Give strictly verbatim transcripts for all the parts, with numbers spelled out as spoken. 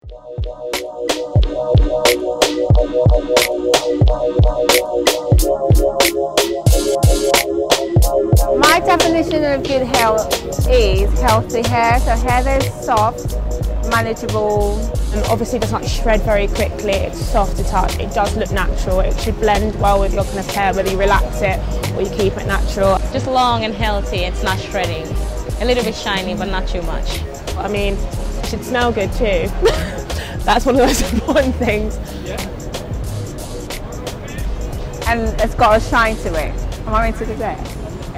My definition of good health is healthy hair, so hair that is soft, manageable. And obviously it does not shred very quickly, it's soft to touch, it does look natural, it should blend well with your kind of hair, whether you relax it or you keep it natural. Just long and healthy, it's not shredding. A little bit shiny, but not too much. I mean, it should smell good too. That's one of the most important things. And it's got a shine to it. Am I meant to do that?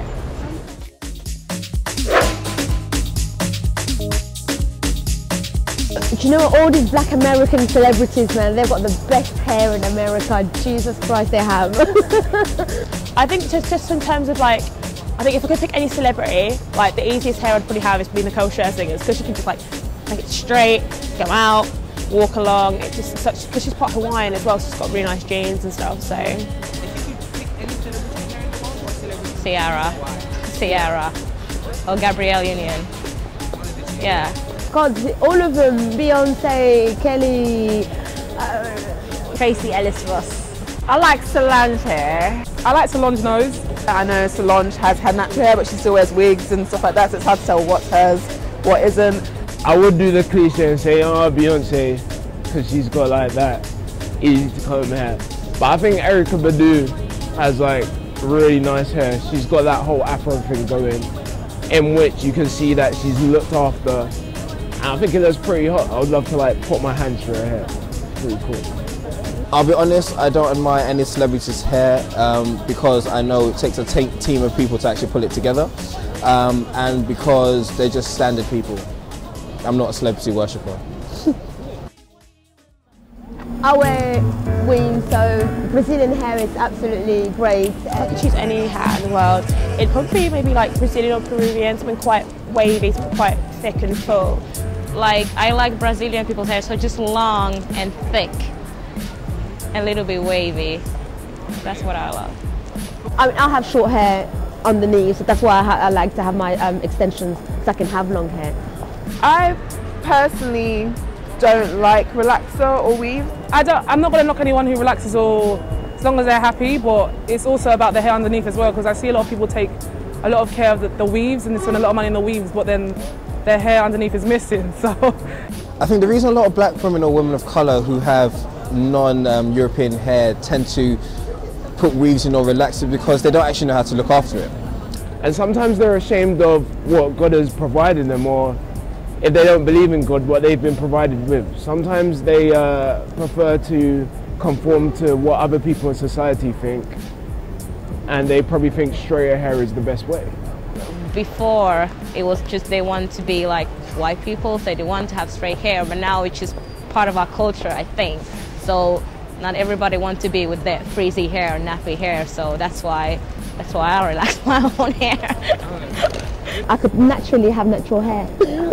Do you know what, all these black American celebrities, man, they've got the best hair in America. Jesus Christ, they have. I think just, just in terms of like, I think if I could pick any celebrity, like the easiest hair I'd probably have is being Nicole Scherzinger, because she can just like make it straight, go out, walk along. It's just such, because she's part Hawaiian as well, so she's got really nice jeans and stuff. So. Ciara, Ciara, or Gabrielle Union. Yeah. God, all of them, Beyonce, Kelly, uh, Tracy Ellis Ross. I like Solange hair. I like Solange nose. I know Solange has had natural hair, but she still wears wigs and stuff like that, so it's hard to tell what's hers, what isn't. I would do the cliche and say, oh, Beyonce, because she's got like that easy to comb hair. But I think Erykah Badu has like really nice hair. She's got that whole Afro thing going, in which you can see that she's looked after. And I think it looks pretty hot. I would love to like put my hands through her hair. It's pretty cool. I'll be honest, I don't admire any celebrities' hair um, because I know it takes a team of people to actually pull it together, um, and because they're just standard people. I'm not a celebrity worshipper. I wear weave, so Brazilian hair is absolutely great. If I could choose any hair in the world, it'd probably be maybe like Brazilian or Peruvian, something quite wavy, something quite thick and full. Like, I like Brazilian people's hair, so just long and thick, a little bit wavy. That's what I love. I mean, I have short hair underneath, so that's why I, ha I like to have my um, extensions, so I can have long hair. I personally don't like relaxer or weave. I don't, I'm not going to knock anyone who relaxes or as long as they're happy, but it's also about the hair underneath as well, because I see a lot of people take a lot of care of the, the weaves and they spend a lot of money in the weaves, but then their hair underneath is missing. So I think the reason a lot of black women or women of colour who have non-European um, hair tend to put weaves in or relax it because they don't actually know how to look after it. And sometimes they're ashamed of what God has provided them, or if they don't believe in God, what they've been provided with. Sometimes they uh, prefer to conform to what other people in society think, and they probably think straighter hair is the best way. Before, it was just they want to be like white people, so they want to have straight hair, but now it's just part of our culture, I think. So not everybody wants to be with that frizzy hair, nappy hair, so that's why, that's why I relax my own hair. I could naturally have natural hair.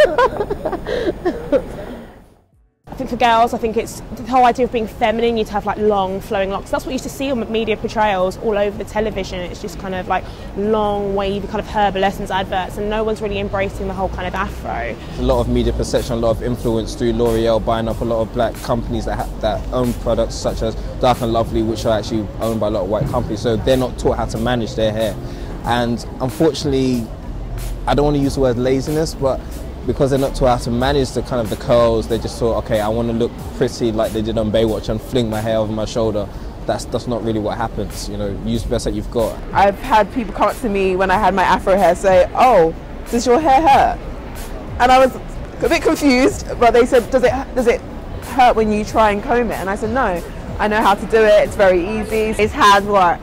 I think for girls, I think it's the whole idea of being feminine, you'd have like long flowing locks. That's what you used to see on media portrayals all over the television. It's just kind of like long, wavy kind of Herbal Essence adverts, and no one's really embracing the whole kind of afro. A lot of media perception, a lot of influence through L'Oreal buying up a lot of black companies that, ha that own products such as Dark and Lovely, which are actually owned by a lot of white companies, so they're not taught how to manage their hair. And unfortunately, I don't want to use the word laziness, but because they're not taught how to manage the kind of the curls, they just thought, okay, I want to look pretty like they did on Baywatch and fling my hair over my shoulder. That's, that's not really what happens, you know, use the best that you've got. I've had people come up to me when I had my afro hair say, oh, does your hair hurt? And I was a bit confused, but they said, does it, does it hurt when you try and comb it? And I said, no, I know how to do it, it's very easy. It's hard work.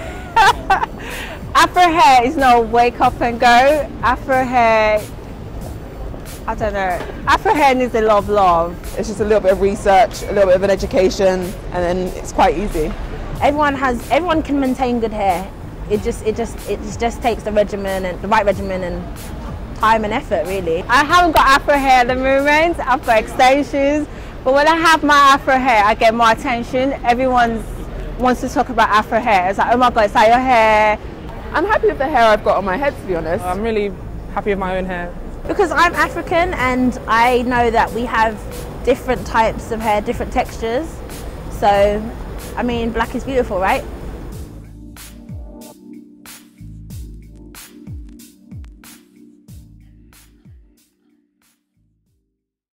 Afro hair is not wake up and go. Afro hair, I don't know. Afro hair needs a lot of love. It's just a little bit of research, a little bit of an education, and then it's quite easy. Everyone has, everyone can maintain good hair. It just, it just, it just takes the regimen and the right regimen and time and effort, really. I haven't got Afro hair at the moment. I've got extensions, but when I have my Afro hair, I get more attention. Everyone wants to talk about Afro hair. It's like, oh my God, is that your hair? I'm happy with the hair I've got on my head, to be honest. I'm really happy with my own hair. Because I'm African and I know that we have different types of hair, different textures. So, I mean, black is beautiful, right?